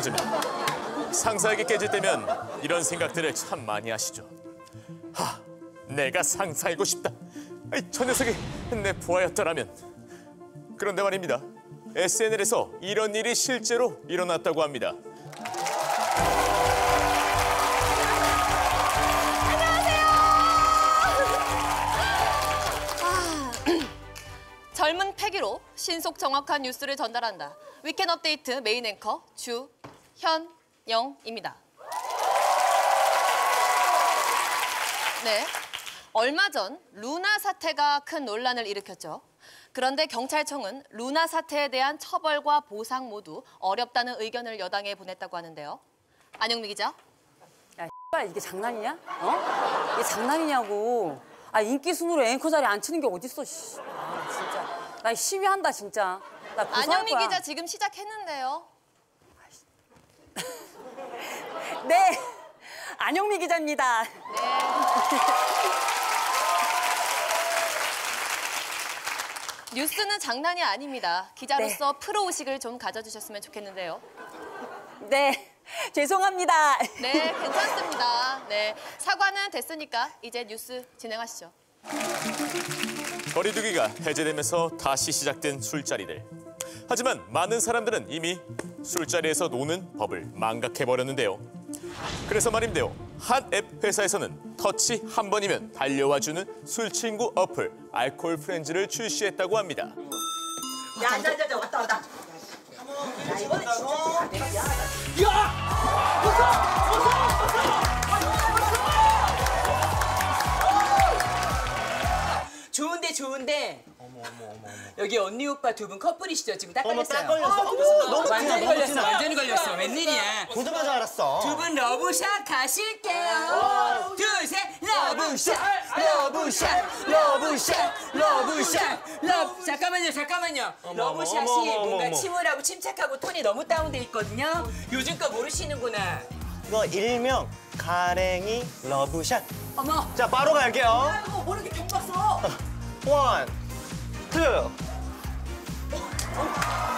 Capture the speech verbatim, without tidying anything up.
무너집니다. 상사에게 깨질 때면 이런 생각들을 참 많이 하시죠. 하, 내가 상사이고 싶다. 아이, 저 녀석이 내 부하였더라면. 그런데 말입니다. 에스엔엘에서 이런 일이 실제로 일어났다고 합니다. 젊은 패기로 신속 정확한 뉴스를 전달한다. 위켄 업데이트 메인 앵커 주현영입니다. 네, 얼마 전 루나 사태가 큰 논란을 일으켰죠. 그런데 경찰청은 루나 사태에 대한 처벌과 보상 모두 어렵다는 의견을 여당에 보냈다고 하는데요. 안영미 기자. 야, 이게 장난이냐? 어? 이게 장난이냐고. 아, 인기 순으로 앵커 자리 안 치는 게 어딨어, 씨. 아, 진짜. 나 시위한다, 진짜. 나 고소할 안영미 거야. 기자 지금 시작했는데요. 네, 안영미 기자입니다. 네. 뉴스는 장난이 아닙니다. 기자로서 네. 프로의식을 좀 가져주셨으면 좋겠는데요. 네, 죄송합니다. 네, 괜찮습니다. 네, 사과는 됐으니까 이제 뉴스 진행하시죠. 거리두기가 해제되면서 다시 시작된 술자리들. 하지만 많은 사람들은 이미 술자리에서 노는 법을 망각해버렸는데요. 그래서 말인데요. 한 앱 회사에서는 터치 한 번이면 달려와주는 술친구 어플 알콜 프렌즈를 출시했다고 합니다. 야, 앉아, 앉아, 왔다, 왔다. 야, 이번에 진짜 내가 미안하다. 야! 웃어! 웃어! 좋은데, 좋은데. 어머, 어머, 어머. 여기 언니 오빠 두 분 커플이시죠? 지금 딱 걸렸어요. 딱 걸렸어. 아, 너무 완전히 걸렸어. 완전히 걸렸어. 웬일이야? 보자마자 알았어. 두 분 러브샷 가실게요. 둘, 셋. 러브샷, 러브샷, 러브샷, 러브샷, 러브. 잠깐만요, 잠깐만요. 러브샷이 어머, 어머, 뭔가 어머. 침울하고 침착하고 톤이 너무 다운돼 있거든요. 요즘 거 모르시는구나. 이거 일명 가랭이 러브샷. 어머. 자, 바로 갈게요. 아이고, 모르게 경봤어. 원, 투.